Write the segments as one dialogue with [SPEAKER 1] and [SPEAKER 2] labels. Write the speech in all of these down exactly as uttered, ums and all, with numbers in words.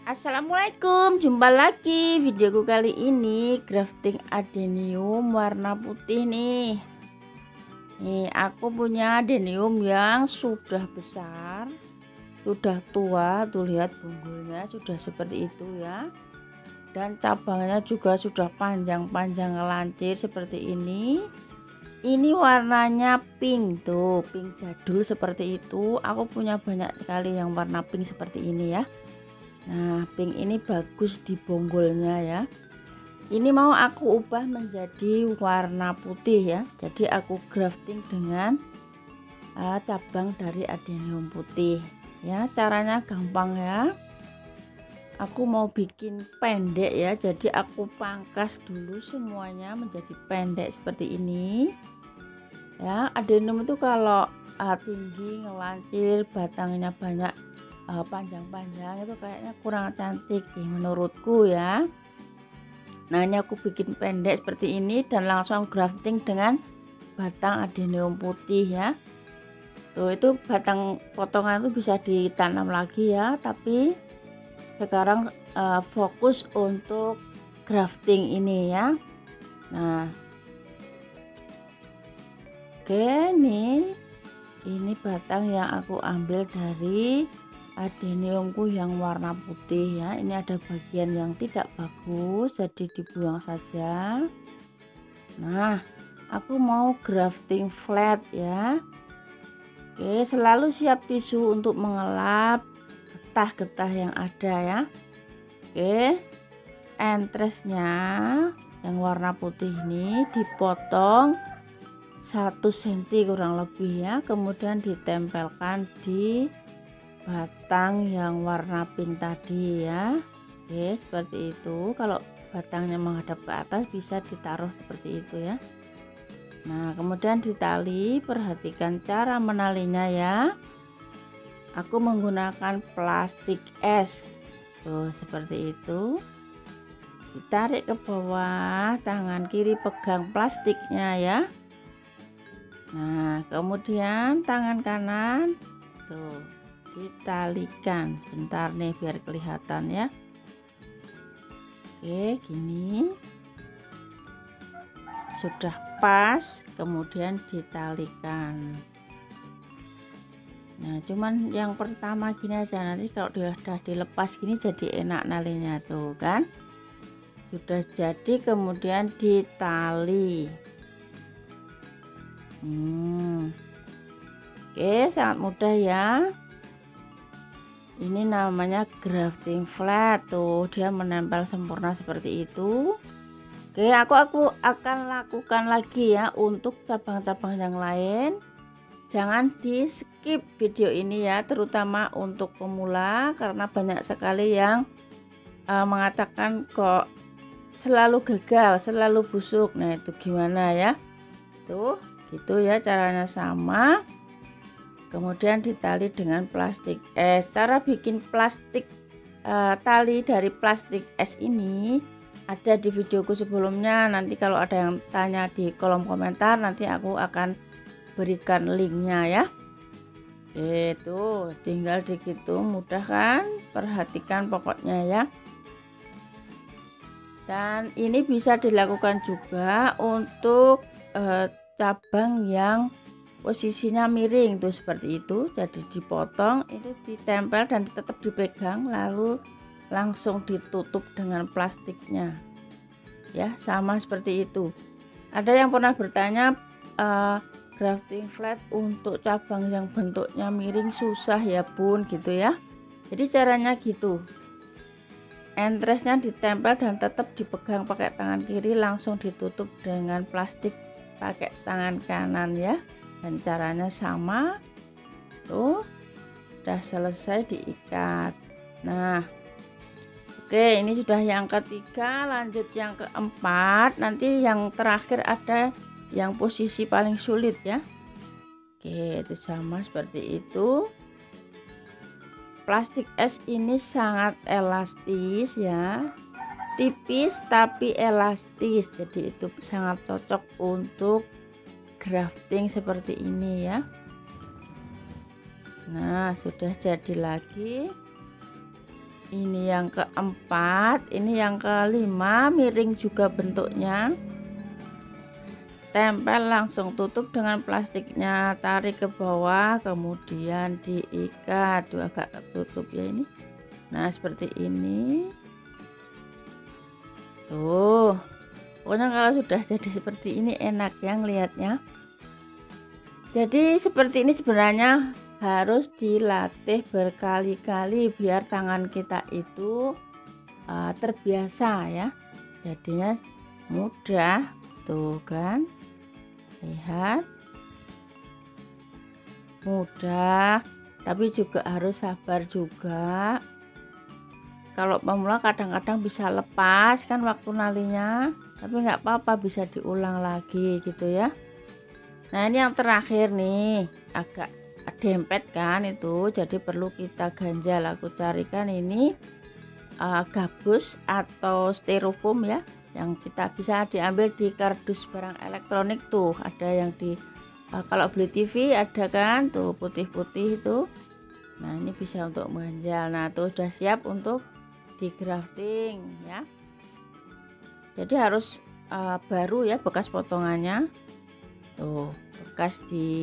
[SPEAKER 1] Assalamualaikum, jumpa lagi videoku kali ini grafting adenium warna putih nih. Nih, aku punya adenium yang sudah besar, sudah tua, tuh lihat bonggolnya sudah seperti itu ya. Dan cabangnya juga sudah panjang-panjang lancip seperti ini. Ini warnanya pink tuh, pink jadul seperti itu. Aku punya banyak sekali yang warna pink seperti ini ya. Nah, pink ini bagus di bonggolnya ya. Ini mau aku ubah menjadi warna putih ya. Jadi aku grafting dengan uh, cabang dari adenium putih. Ya, caranya gampang ya. Aku mau bikin pendek ya. Jadi aku pangkas dulu semuanya menjadi pendek seperti ini. Ya, adenium itu kalau uh, tinggi, ngelancir, batangnya banyak panjang-panjang itu kayaknya kurang cantik sih menurutku ya. Nah, ini aku bikin pendek seperti ini dan langsung grafting dengan batang adenium putih ya. Tuh, itu batang potongan itu bisa ditanam lagi ya, tapi sekarang uh, fokus untuk grafting ini ya. Nah, oke nih, ini batang yang aku ambil dari adeniumku yang warna putih ya. Ini ada bagian yang tidak bagus, jadi dibuang saja. Nah, aku mau grafting flat ya. Oke, selalu siap tisu untuk mengelap getah-getah yang ada ya. Oke, entresnya yang warna putih ini dipotong satu sentimeter kurang lebih ya, kemudian ditempelkan di batang yang warna pink tadi ya. Oke, seperti itu. Kalau batangnya menghadap ke atas bisa ditaruh seperti itu ya. Nah, kemudian ditali, perhatikan cara menalinya ya. Aku menggunakan plastik es tuh seperti itu. Ditarik ke bawah, tangan kiri pegang plastiknya ya. Nah, kemudian tangan kanan tuh ditalikan sebentar nih biar kelihatan ya. Oke, gini sudah pas, kemudian ditalikan. Nah, cuman yang pertama gini aja, nanti kalau sudah dilepas gini jadi enak nalinya tuh kan. Sudah jadi, kemudian ditali. Hmm. Oke, sangat mudah ya. Ini namanya grafting flat tuh, dia menempel sempurna seperti itu. Oke, aku aku akan lakukan lagi ya untuk cabang-cabang yang lain. Jangan di skip video ini ya, terutama untuk pemula, karena banyak sekali yang uh, mengatakan kok selalu gagal, selalu busuk. Nah, itu gimana ya? Tuh, gitu ya, caranya sama. Kemudian ditali dengan plastik es. Cara bikin plastik uh, tali dari plastik es ini ada di videoku sebelumnya. Nanti kalau ada yang tanya di kolom komentar, nanti aku akan berikan linknya ya. Itu tinggal digitu, mudah kan? Perhatikan pokoknya ya. Dan ini bisa dilakukan juga untuk uh, cabang yang posisinya miring tuh seperti itu. Jadi dipotong, itu ditempel dan tetap dipegang, lalu langsung ditutup dengan plastiknya ya, sama seperti itu. Ada yang pernah bertanya, uh, grafting flat untuk cabang yang bentuknya miring susah ya bun gitu ya. Jadi caranya gitu, entresnya ditempel dan tetap dipegang pakai tangan kiri, langsung ditutup dengan plastik pakai tangan kanan ya. Dan caranya sama tuh, udah selesai diikat. Nah, oke, ini sudah yang ketiga, lanjut yang keempat. Nanti yang terakhir ada yang posisi paling sulit ya. Oke, itu sama seperti itu. Plastik es ini sangat elastis ya, tipis tapi elastis, jadi itu sangat cocok untuk grafting seperti ini ya. Nah, sudah jadi lagi. Ini yang keempat, ini yang kelima, miring juga bentuknya. Tempel, langsung tutup dengan plastiknya, tarik ke bawah, kemudian diikat. Tuh agak ketutup ya ini. Nah seperti ini. Tuh, pokoknya kalau sudah jadi seperti ini enak ya ngelihatnya. Jadi seperti ini sebenarnya harus dilatih berkali-kali biar tangan kita itu uh, terbiasa ya, jadinya mudah. Tuh kan, lihat, mudah, tapi juga harus sabar juga. Kalau pemula kadang-kadang bisa lepas kan waktu nalinya, tapi nggak apa-apa, bisa diulang lagi gitu ya. Nah ini yang terakhir nih, agak dempet kan itu, jadi perlu kita ganjal. Aku carikan ini uh, gabus atau styrofoam ya, yang kita bisa diambil di kardus barang elektronik. Tuh ada yang di uh, kalau beli T V ada kan tuh putih-putih itu. Nah ini bisa untuk mengganjal. Nah tuh sudah siap untuk di grafting ya. Jadi harus uh, baru ya, bekas potongannya. Tuh bekas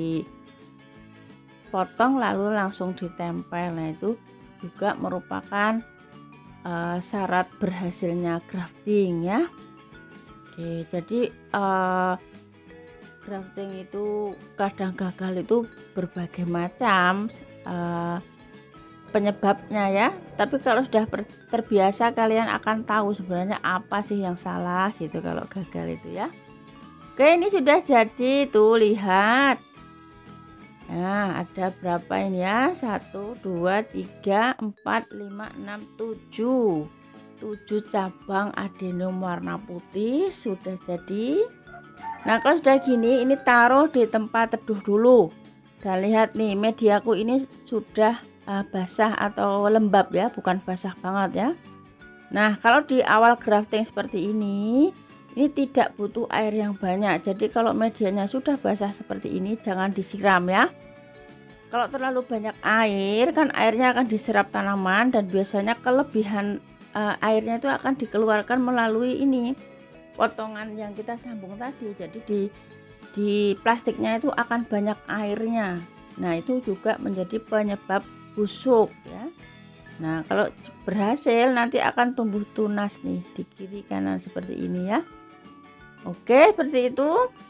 [SPEAKER 1] dipotong lalu langsung ditempel. Nah itu juga merupakan uh, syarat berhasilnya grafting ya. Oke, jadi uh, grafting itu kadang gagal itu berbagai macam uh, penyebabnya ya, tapi kalau sudah terbiasa kalian akan tahu sebenarnya apa sih yang salah gitu kalau gagal itu ya. Oke, ini sudah jadi tuh, lihat. Nah ada berapa ini ya, satu dua tiga empat lima enam tujuh tujuh cabang adenium warna putih sudah jadi. Nah kalau sudah gini, ini taruh di tempat teduh dulu, dan lihat nih mediaku ini sudah uh, basah atau lembab ya, bukan basah banget ya. Nah kalau di awal grafting seperti ini ini tidak butuh air yang banyak, jadi kalau medianya sudah basah seperti ini jangan disiram ya. Kalau terlalu banyak air kan airnya akan diserap tanaman, dan biasanya kelebihan uh, airnya itu akan dikeluarkan melalui ini potongan yang kita sambung tadi. Jadi di di plastiknya itu akan banyak airnya. Nah itu juga menjadi penyebab busuk ya. Nah kalau berhasil nanti akan tumbuh tunas nih di kiri kanan seperti ini ya. Oke, seperti itu.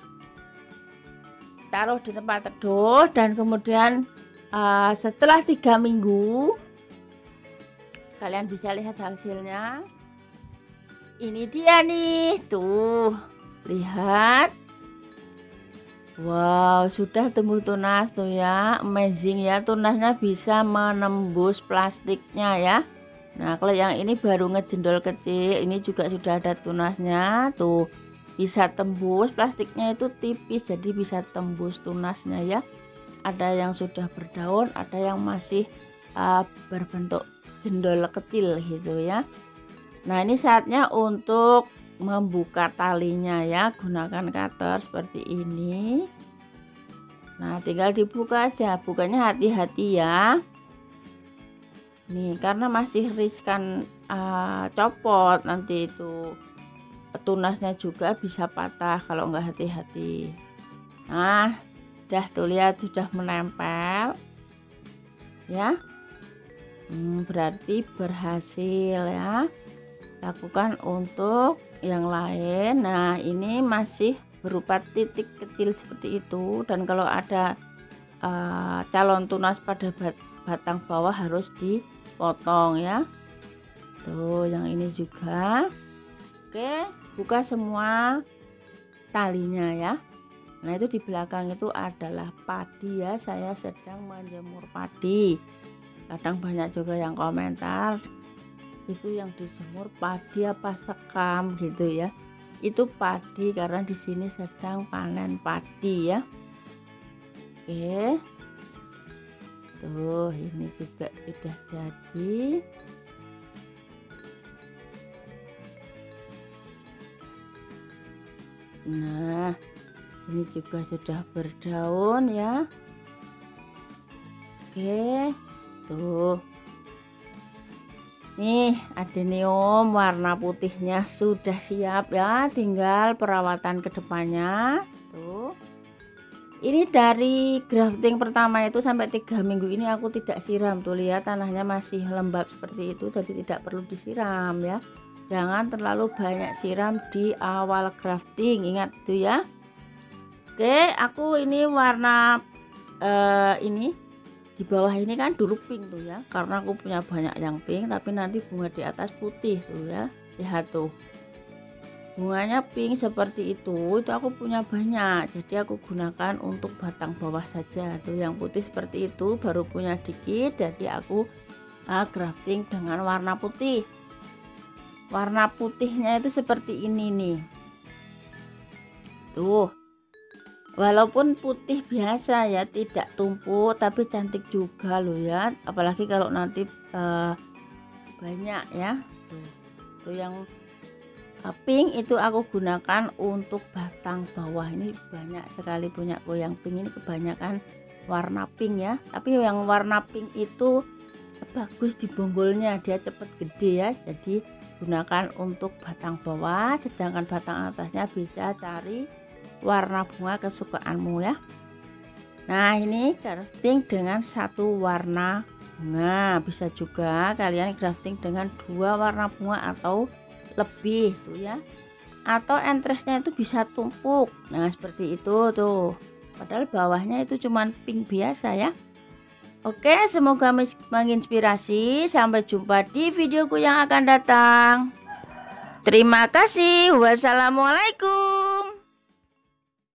[SPEAKER 1] Taruh di tempat teduh, dan kemudian uh, setelah tiga minggu kalian bisa lihat hasilnya. Ini dia nih, tuh lihat. Wow, sudah tumbuh tunas tuh ya, amazing ya, tunasnya bisa menembus plastiknya ya. Nah kalau yang ini baru ngejendol kecil, ini juga sudah ada tunasnya tuh, bisa tembus, plastiknya itu tipis jadi bisa tembus tunasnya ya. Ada yang sudah berdaun, ada yang masih uh, berbentuk jendol kecil gitu ya. Nah ini saatnya untuk membuka talinya ya, gunakan cutter seperti ini. Nah tinggal dibuka aja, bukanya hati-hati ya nih, karena masih riskan uh, copot, nanti itu tunasnya juga bisa patah kalau nggak hati-hati. Nah udah tuh, lihat sudah menempel ya. hmm, berarti berhasil ya. Lakukan untuk yang lain. Nah ini masih berupa titik kecil seperti itu, dan kalau ada uh, calon tunas pada bat batang bawah harus dipotong ya. Tuh yang ini juga. Oke, buka semua talinya ya. Nah itu di belakang itu adalah padi ya, saya sedang menjemur padi. Kadang banyak juga yang komentar, itu yang dijemur padi apa sekam gitu ya. Itu padi karena di sini sedang panen padi ya. Oke, tuh ini juga sudah jadi. Nah ini juga sudah berdaun ya. Oke tuh, Nih adenium warna putihnya sudah siap ya, tinggal perawatan kedepannya. Tuh, ini dari grafting pertama itu sampai tiga minggu ini aku tidak siram. Tuh lihat tanahnya masih lembab seperti itu, jadi tidak perlu disiram ya. Jangan terlalu banyak siram di awal grafting, ingat tuh ya. Oke, aku ini warna uh, ini di bawah ini kan dulu pink tuh ya, karena aku punya banyak yang pink, tapi nanti bunga di atas putih tuh ya. Lihat tuh, bunganya pink seperti itu, itu aku punya banyak, jadi aku gunakan untuk batang bawah saja. Tuh yang putih seperti itu baru punya dikit, jadi aku uh, grafting dengan warna putih. Warna putihnya itu seperti ini nih. Tuh, walaupun putih biasa ya, tidak tumpul, tapi cantik juga loh ya, apalagi kalau nanti uh, banyak ya. Tuh, tuh yang uh, pink itu aku gunakan untuk batang bawah. Ini banyak sekali punya aku yang pink ini, kebanyakan warna pink ya, tapi yang warna pink itu bagus di bonggolnya, dia cepet gede ya, jadi gunakan untuk batang bawah, sedangkan batang atasnya bisa cari warna bunga kesukaanmu ya. Nah ini grafting dengan satu warna bunga, bisa juga kalian grafting dengan dua warna bunga atau lebih tuh ya, atau entrestnya itu bisa tumpuk. Nah seperti itu tuh, padahal bawahnya itu cuman pink biasa ya. Oke, semoga menginspirasi. Sampai jumpa di videoku yang akan datang. Terima kasih. Wassalamualaikum.